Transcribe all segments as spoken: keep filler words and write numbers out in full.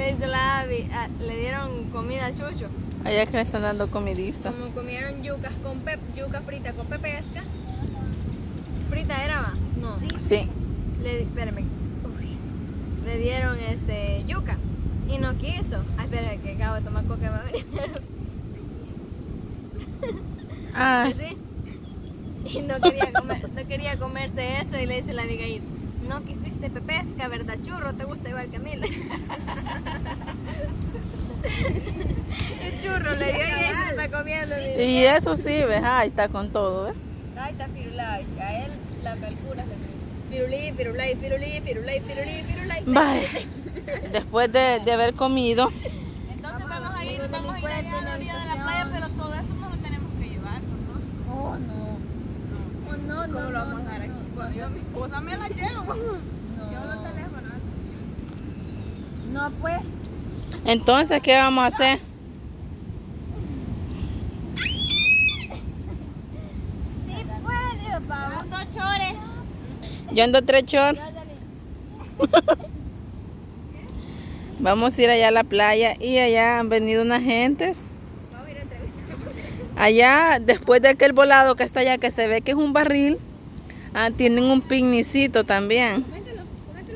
le dice la Abby, a, le dieron comida a Chucho. Allá que le están dando comidista. Como comieron yucas con pep, yuca frita con pepesca. ¿Frita era, va? No. Sí. Sí. Le, espérame. Uy. Le dieron este yuca y no quiso. Ay, espera, que acabo de tomar coca, va a venir. Ah. ¿Sí? Y no quería, comer, no quería comerse eso y le dice la amiga ahí, no quisiste pepesca, ¿verdad, churro? ¿Te gusta igual que a mí? El churro le dio y ella se está comiendo. Mira. Y eso sí, ves, ahí está con todo, ¿ves? Ahí está Firulai, a él la calcula. Firulí, firulai, firulí, firulai, firulí, firulai. Vaya. Después de, de haber comido. Entonces vamos a ir, Ningún vamos a ir delincuente allá a la en la orilla de la playa, habitación. pero todo esto no lo tenemos que llevar, ¿no? Oh, no. Oh, no, no, ¿Cómo no, lo vamos a no, dejar aquí? no. Bueno, yo mis cosas me las llevo. No. Yo los teléfonos. No, pues. Entonces, ¿qué vamos a hacer? Sí puede, papá. Dos chores. Yo ando tres shorts. Vamos a ir allá a la playa y allá han venido unas gentes. Vamos a ir a entrevistar. Allá, después de aquel volado que está allá, que se ve que es un barril, ah, tienen un picnicito también. Coméntelo, coméntelo.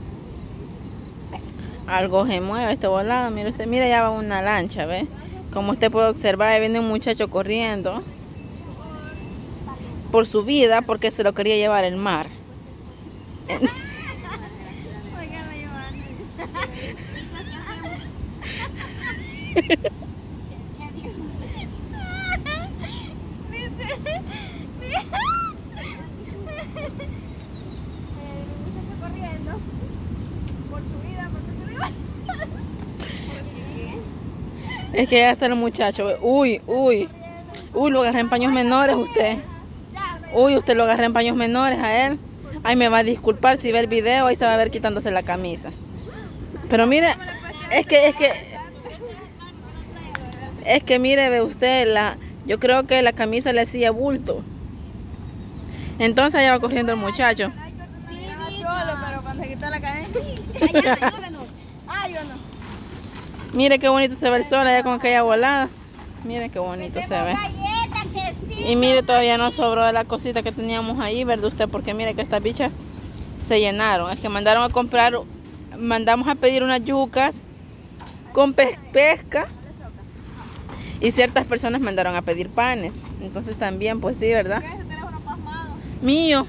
Algo se mueve este volado. Mira usted, mira, ya va una lancha, ¿ve? Como usted puede observar, ahí viene un muchacho corriendo por su vida porque se lo quería llevar el mar. Oigan, la Giovanna. Corriendo por su vida, por su vida. Es que ya está el muchacho. ¿Ve? Uy, uy. Uy, lo agarré en paños menores usted. Uy, usted lo agarré en paños menores a él. Ay, me va a disculpar si ve el video, ahí se va a ver quitándose la camisa. Pero mire, es que, es que, es que mire, ve usted, la, yo creo que la camisa le hacía bulto. Entonces allá va corriendo el muchacho. Sí, cholo, pero cuando se quitó la cadena. Ay, yo no. Mire qué bonito se ve el sol allá con aquella volada. Mire qué bonito se ve. Y mire, todavía no sobró de la cosita que teníamos ahí, ¿verdad usted? Porque mire que estas bichas se llenaron. Es que mandaron a comprar, mandamos a pedir unas yucas con pe pesca. Y ciertas personas mandaron a pedir panes. Entonces también, pues sí, ¿verdad? ¿Qué es ese teléfono pasmado? Mío.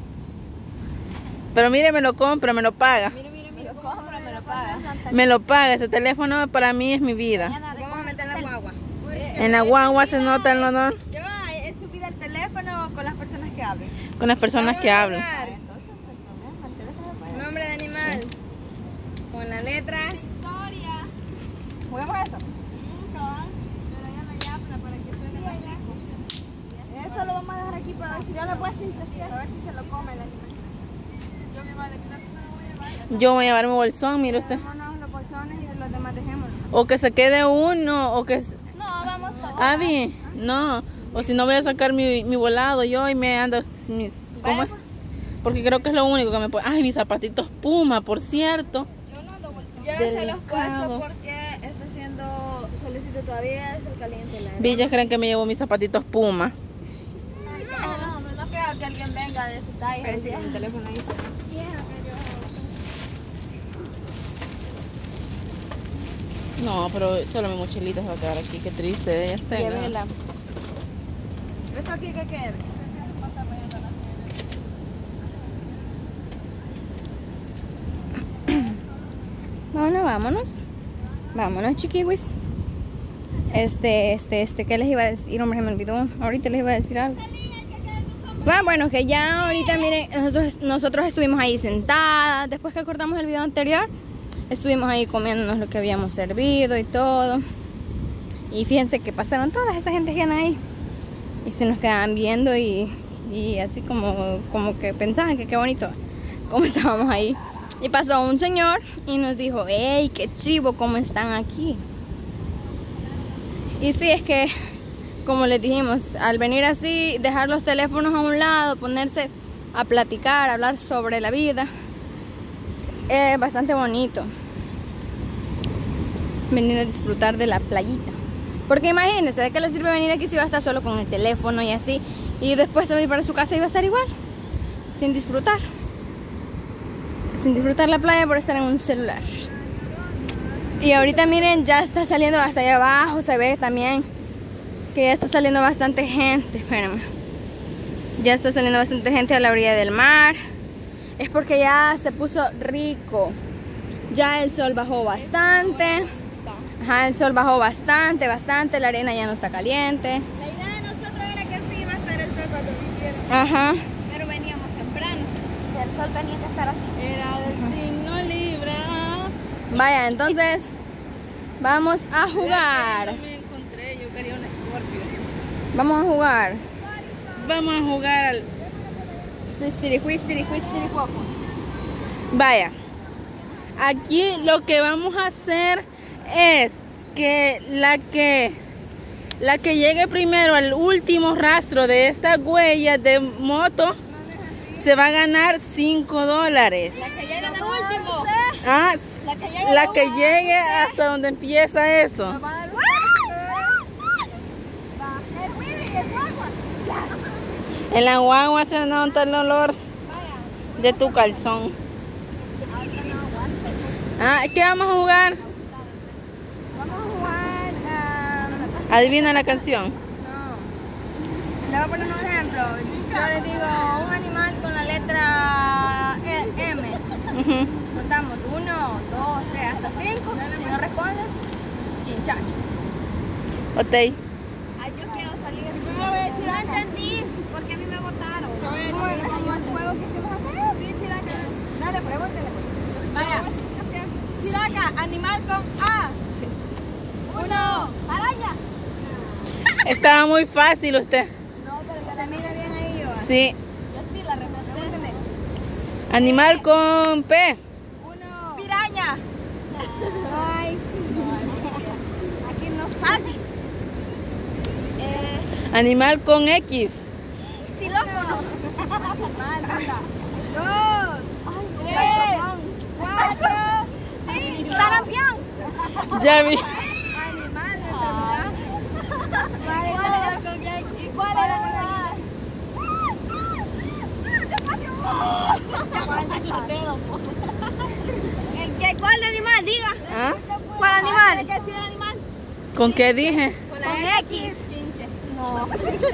Pero mire, me lo compra, me lo paga. Mire, mire, mire. Lo compra, me lo paga. Me lo paga. Ese teléfono para mí es mi vida. Vamos a meter la guagua. En la guagua se nota el olor Yo he subido el teléfono con las personas que hablen. con las personas que hablan. Entonces, el problema, el teléfono puede. Nombre de animal. Con la letra. Historia. ¿Juguemos eso? Pero ya la llama para que suene más rico. Esto lo vamos a dejar aquí para ver si, Yo lo puedo hinchar. a ver si se lo come el animal. Yo mi madre, ¿qué me lo voy a llevar? Yo voy a llevar mi bolsón, mire usted. Dejémonos los bolsones y los demás dejémoslos. O que se quede uno, o que... No, vamos todos. Avi, no. O si no voy a sacar mi, mi volado yo y me ando mis... ¿Cómo es? Porque creo que es lo único que me puede... Ay, mis zapatitos Puma, por cierto. Yo no ando bolsón. Yo se los puesto Delicados. porque está haciendo solicito todavía, es el caliente. La Villas creen que me llevo mis zapatitos Puma. No, hombre, no creo que alguien venga de su talla. Pero sí, el teléfono ahí. Vieja que yo. No, pero solo mi mochilita se va a quedar aquí. Qué triste. Ya está. Llévela. Esto aquí que quede. Bueno, vámonos. Vámonos, chiquiwis. Este, este, este, ¿qué les iba a decir? Hombre, se me olvidó. Ahorita les iba a decir algo. Bueno, bueno, que ya ahorita, miren, nosotros, nosotros estuvimos ahí sentadas. Después que cortamos el video anterior, estuvimos ahí comiéndonos lo que habíamos servido y todo. Y fíjense que pasaron todas esas gente que ahí. Y se nos quedaban viendo y, y así como, como que pensaban que qué bonito cómo estábamos ahí. Y pasó un señor y nos dijo, ¡hey, qué chivo cómo están aquí! Y sí, es que, como les dijimos, al venir así, dejar los teléfonos a un lado, ponerse a platicar, a hablar sobre la vida, es bastante bonito. venir a disfrutar de la playita. Porque imagínense, ¿de qué le sirve venir aquí si va a estar solo con el teléfono y así? Y después se va a ir para su casa y va a estar igual, sin disfrutar. Sin disfrutar la playa por estar en un celular. Y ahorita miren, ya está saliendo hasta allá abajo, se ve también que ya está saliendo bastante gente. Espérenme. Ya está saliendo bastante gente a la orilla del mar. Es porque ya se puso rico. Ya el sol bajó bastante. Ajá, el sol bajó bastante, bastante. La arena ya no está caliente. La idea de nosotros era que sí iba a estar el sol cuando viniera. Ajá. Pero veníamos temprano. El sol tenía que estar así. Era del signo Libra. Vaya, entonces vamos a jugar. Yo me encontré, yo quería un Scorpio. Vamos a jugar. Vamos a jugar al... Vaya. Aquí lo que vamos a hacer es que la que la que llegue primero al último rastro de esta huella de moto se va a ganar cinco dólares. La que llega de último. Ah, La que llegue, la que llegue hasta donde empieza eso. En la guagua se nota el olor de tu calzón. Ah, ¿qué vamos a jugar? Vamos a jugar. Um, Adivina la canción. no. Le voy a poner un ejemplo. Yo le digo un animal con la letra E- M. Uh-huh. Contamos uno, dos, tres, hasta cinco. Si no responde, chinchacho. Ok. Ay, yo quiero salir. Yo me voy a echar. No entendí. Porque a mí me votaron. Como el juego que hicimos acá. Sí, Chiraca. Dale, Pregúntele. vaya. Chiraca, animal con A. Uno. Araña. Estaba muy fácil usted. No, pero que la mira bien ahí yo. Sí. Yo sí la respondí. Pregúnteme. Animal con P. Uno. Piraña. Ay. Aquí no es fácil. Eh, Animal con X. Xilófono. Animal, anda. Dos. Tres. Cuatro. Cinco. Sarampión. Ya vi. Animal, ¿verdad? Vale, ¿Cuál vale. era con qué? ¿Cuál era el animal? ¿El qué? ¿Cuál animal? Diga. ¿Ah? ¿Cuál animal? ¿Qué decir el animal? ¿Con qué dije? Con X. Chinche. No.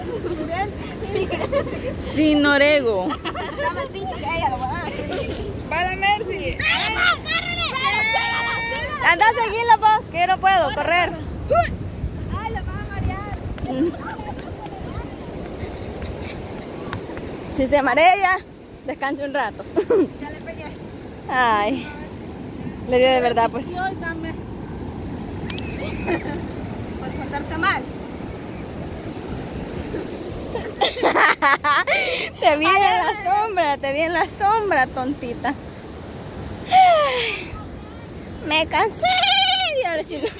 Sin Norego. Dame el cincho que ella lo va a dar. Va la Mercy. Anda a seguirla, pues, que yo no puedo correr. Ay, la vas a marear. Si se marea, descanse un rato. Ya le pegué. Ay. Le dio de verdad, pues. Sí, óigame. Por contarse mal. Te vi en la sombra, te vi en la sombra, tontita. Ay, me cansé. Dios, la chino.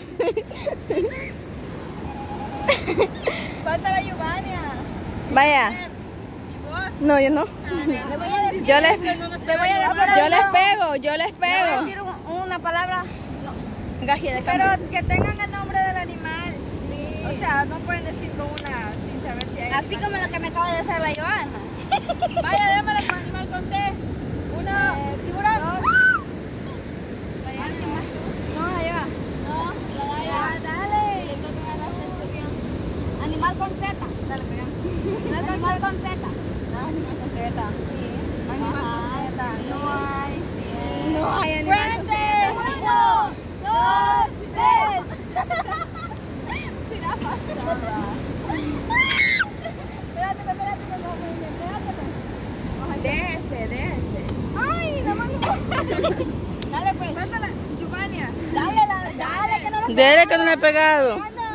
Falta la Giovannia. Vaya. ¿Y vos? No, yo no. Le voy a decir. Yo les, Le voy a decir. yo les pego, yo les Le voy a pego. decir un- una palabra. Gaje de Pero cambio. que tengan el nombre del animal. Sí. O sea, no pueden decir con una sin saber si hay. Así como lo que me acaba de hacer la Giovanna. Vaya, démosle con animal con T. Uno. Eh, tiburón. No, ahí va. No, la da Ya, dale. Animal con Z. Dale, pega. Animal con Z. Animal con Z. Animal con Z. No hay. Bien. No hay animal con Cuente. Z. Uno, dos, tres. Espérate, espérate, espérate. Déjese, déjese. Ay, la mano. Dale, pues. Suéltala, Giovannia. Dale, dale, dale, que no lo Dele que no le he pegado.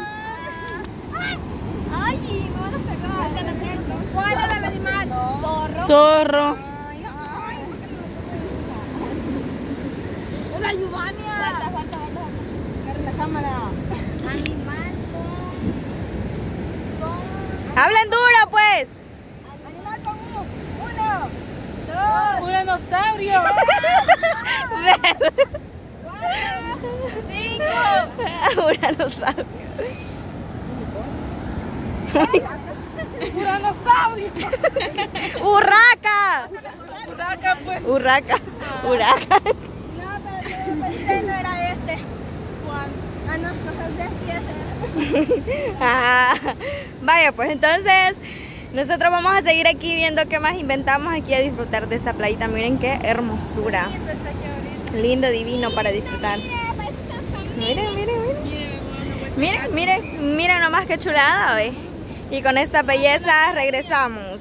Ay, me van a pegar. ¿Cuál era el animal? Zorro. Zorro. Ay, ay. Hola, Giovannia. Falta, falta, falta. Agarra la cámara. Animal con... con... Hablen duro, pues. Animal con uno. Uno. Dos. Un dinosaurio. Cuatro. Cinco. Uranosaurio. ¡Uranosaurio! ¡Urraca! ¡Uraca, pues! Urraca. Uraca. No, pero yo pensé no era este. Ah, no, no sé si ese era. Ah, vaya, pues entonces nosotros vamos a seguir aquí viendo qué más inventamos aquí a disfrutar de esta playita. Miren qué hermosura. Lindo, divino para disfrutar. Miren, miren, miren. Miren, miren, miren nomás qué chulada, ¿ve? Y con esta belleza regresamos.